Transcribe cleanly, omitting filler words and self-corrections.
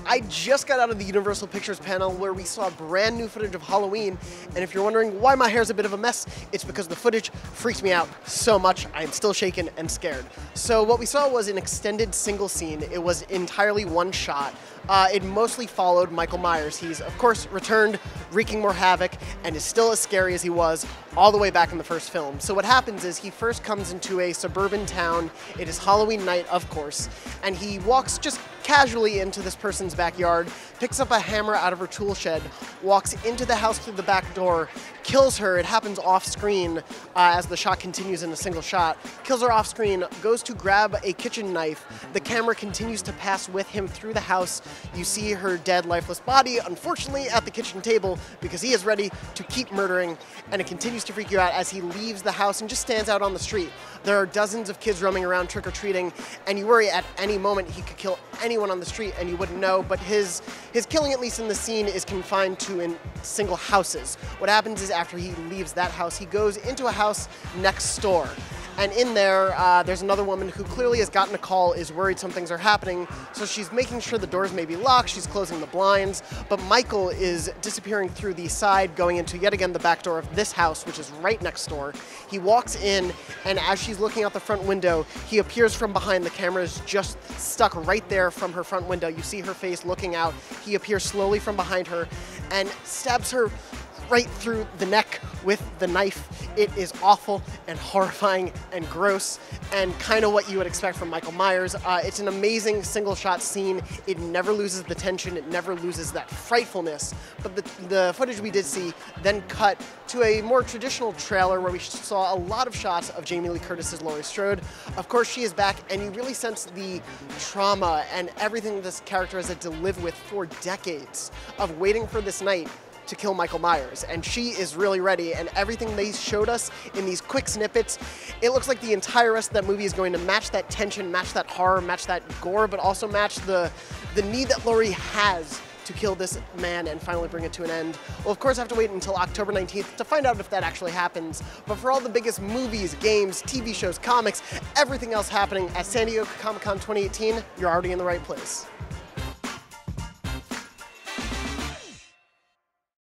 I just got out of the Universal Pictures panel where we saw brand new footage of Halloween, and if you're wondering why my hair's a bit of a mess, it's because the footage freaked me out so much I am still shaken and scared. So what we saw was an extended single scene. It was entirely one shot. It mostly followed Michael Myers. He's, of course, returned, wreaking more havoc, and is still as scary as he was all the way back in the first film. So what happens is he first comes into a suburban town. It is Halloween night, of course, and he walks just casually into this person's backyard, picks up a hammer out of her tool shed, walks into the house through the back door, kills her. It happens off screen as the shot continues in a single shot. Kills her off screen, goes to grab a kitchen knife. The camera continues to pass with him through the house. You see her dead, lifeless body, unfortunately, at the kitchen table because he is ready to keep murdering, and it continues to freak you out as he leaves the house and just stands out on the street. There are dozens of kids roaming around trick-or-treating, and you worry at any moment he could kill anyone on the street and you wouldn't know, but his killing, at least in the scene, is confined to in single houses. What happens is after he leaves that house, he goes into a house next door. And in there, there's another woman who clearly has gotten a call, is worried some things are happening, so she's making sure the doors may be locked, she's closing the blinds, but Michael is disappearing through the side, going into yet again the back door of this house, which is right next door. He walks in, and as she's looking out the front window, he appears from behind. The camera is just stuck right there from her front window. You see her face looking out. He appears slowly from behind her and stabs her right through the neck with the knife. It is awful and horrifying and gross and kind of what you would expect from Michael Myers. It's an amazing single shot scene. It never loses the tension. It never loses that frightfulness. But the footage we did see then cut to a more traditional trailer where we saw a lot of shots of Jamie Lee Curtis's Laurie Strode. Of course, she is back, and you really sense the trauma and everything this character has had to live with for decades of waiting for this night to kill Michael Myers, and she is really ready, and everything they showed us in these quick snippets, it looks like the entire rest of that movie is going to match that tension, match that horror, match that gore, but also match the need that Laurie has to kill this man and finally bring it to an end. We'll of course have to wait until October 19th to find out if that actually happens, but for all the biggest movies, games, TV shows, comics, everything else happening at San Diego Comic-Con 2018, you're already in the right place.